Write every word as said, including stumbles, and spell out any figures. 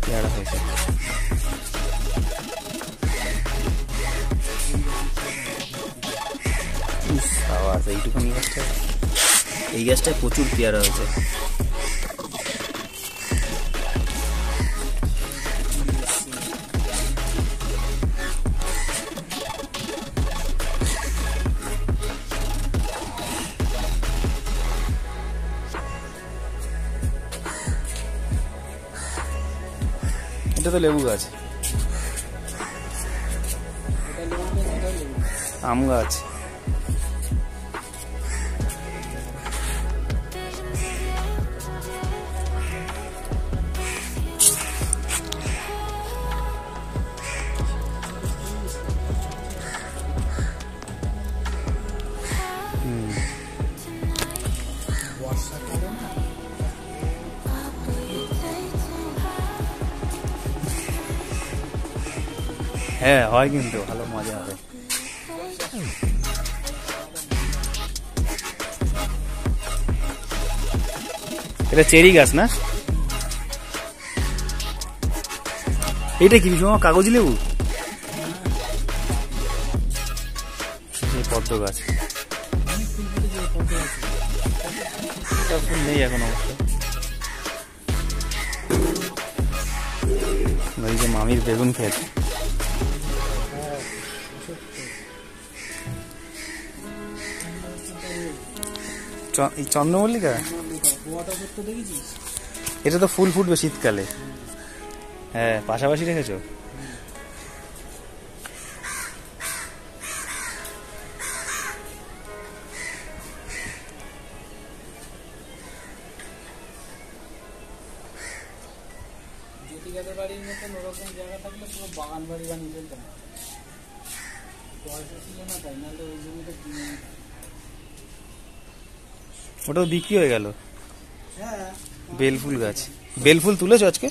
পেয়ারা হয়েছে। আওয়াজ এইটুকুনি গাছটা, এই গাছটায় প্রচুর পেয়ারা হয়েছে। এটা তো লেবু গাছ, আম গাছ। হ্যাঁ হয়, কিন্তু ভালো মজা হবে। এটা চেরি গাছ না? এটা কি বিষয়? কাগজি লেবু, পদ্ম গাছ নেই এখন অবশ্য। ওই যে মামির বেগুন ক্ষেত, চন্দ্রমল্লিকা। এটা তো ফুল ফুটবে শীতকালে। হ্যাঁ, পাশাপাশি রেখেছো। ওটাও বিক্রি হয়ে গেল। বেলফুল গাছ, বেলফুল তুলেছো আজকে?